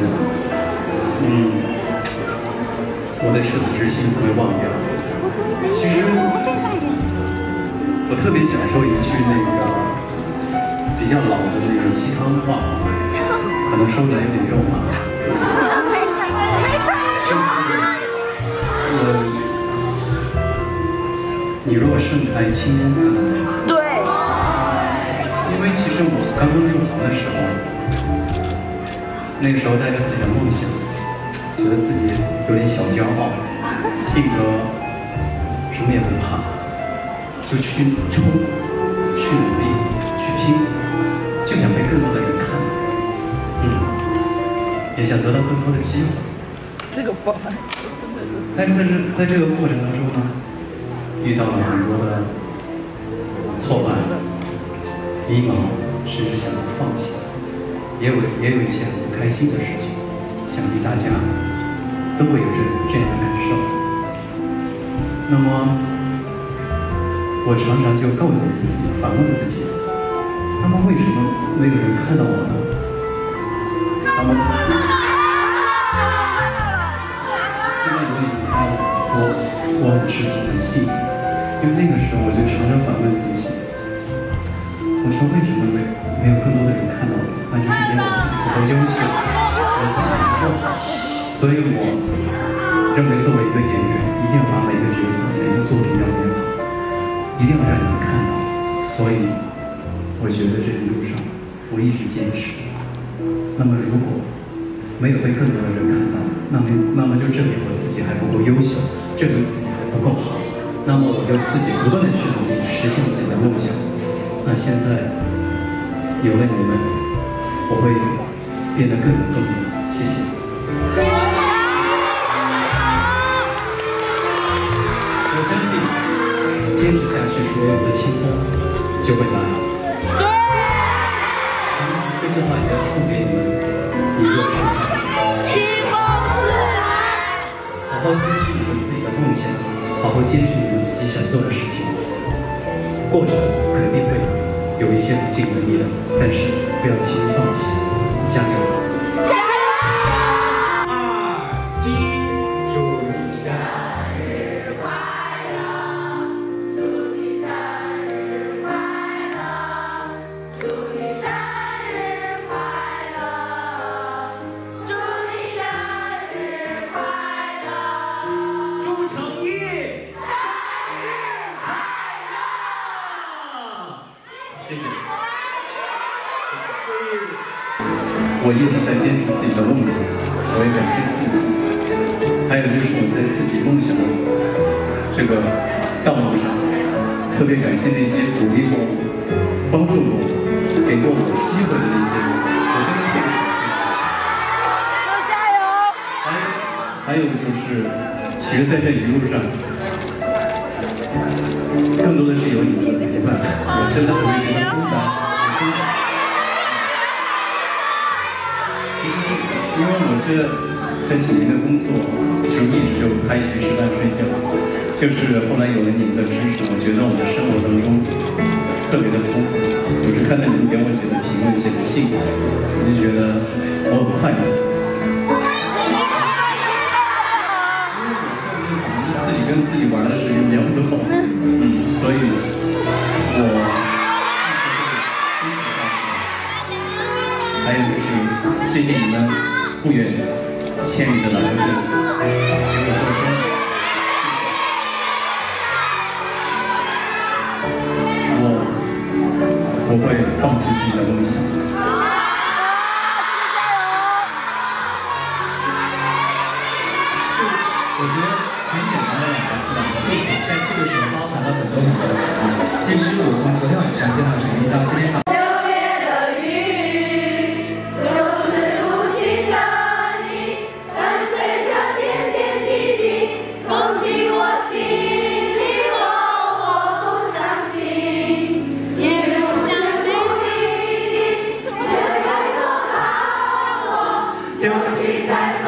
我的赤子之心不会忘掉。其实我特别想说一句那个比较老的那个鸡汤话，可能说出来有点肉麻。你若盛开青烟自来。对。因为其实我刚刚入行的时候，那个时候带着自己的梦想，觉得自己有点小骄傲，性格什么也不怕，就去冲，去努力，去拼，就想被更多的人看到，也想得到更多的机会。这个不。但是在这个过程当中呢，遇到了很多的挫败、迷茫，甚至想要放弃，也有一些很不开心的事情，想必大家都会有这样的感受。那么，我常常就告诉自己，反问自己：那么为什么没有人看到我呢？那么，现在有你看我很知足很幸福。因为那个时候，我就常常反问自己，我说为什么没有更多的人看到我？那就是因为我自己不够优秀，我自己不够好。所以我认为，作为一个演员，一定要把每个角色、每个作品要演好，一定要让人看到。所以，我觉得这一路上，我一直坚持。那么，如果没有被更多的人看到，那么就证明我自己还不够优秀，证明自己还不够好。那么我就自己不断的去努力，实现自己的梦想。那现在有了你们，我会变得更有动力。谢谢。我相信坚持下去，所有的清风就会来。这句话也要送给你们一个是：清风自来。好好坚持你们自己的梦想。好好坚持你们自己想做的事情，过程肯定会有一些不尽人意的，但是不要轻易放弃，加油！加油！2、1，祝你生日快乐！祝你生日快乐！祝你生日快乐！祝你生日快乐！祝成毅！谢谢。我一直在坚持自己的梦想，我也感谢自己。还有就是我在自己梦想的这个道路上，特别感谢那些鼓励过我、帮助过我、给过我机会的那些人，我真的特别感谢。多加油！还有就是，其实在这一路上，更多的是有你们的陪伴，我真的不会觉得孤单。其实，因为我这几年的工作，就一直就拍戏、吃饭、睡觉，就是后来有了你们的支持，我觉得我的生活当中特别的丰富。我是看到你们给我写的评论、写的信，我就觉得我很快乐。自己跟自己玩的是2次后，所以我还有就是谢谢你们不远千里的来到这里，给我做声，我不会放弃自己的梦想。我觉得很简单的2个字吧，谢谢，在这个时候包含了很多很多的含义。其实我从昨天晚上见到陈毅到今天早上。对不起，在。